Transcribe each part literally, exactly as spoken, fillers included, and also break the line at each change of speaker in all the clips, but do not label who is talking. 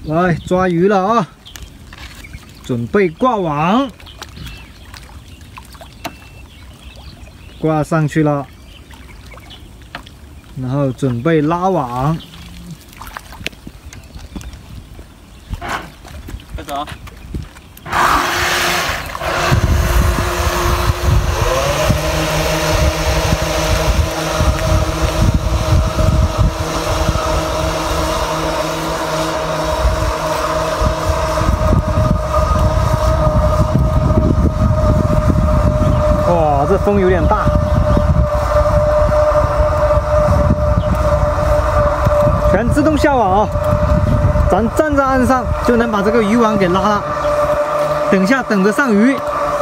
来抓鱼了啊！准备挂网，挂上去了，然后准备拉网。
开始啊！
哇，这风有点大，全自动下网啊！咱站在岸上就能把这个渔网给拉了，等下等着上鱼。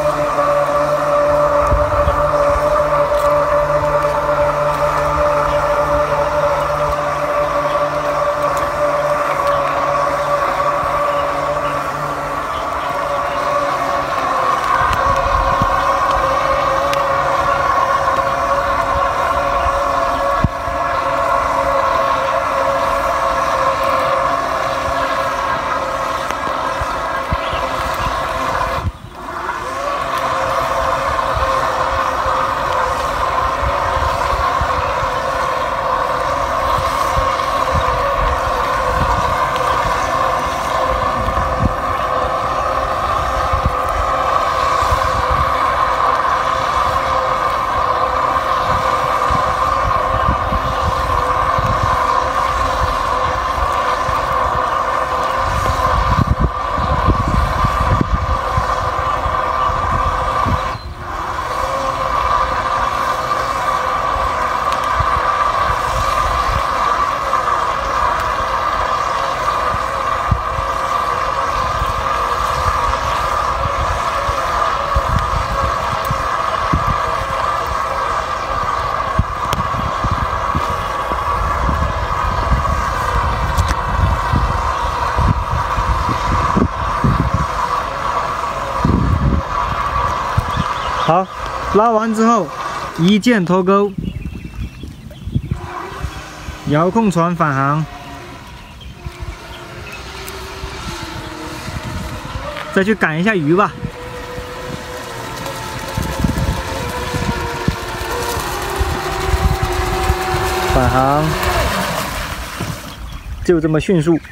好，拉完之后，一键脱钩，遥控船返航，再去赶一下鱼吧。返航，就这么迅速。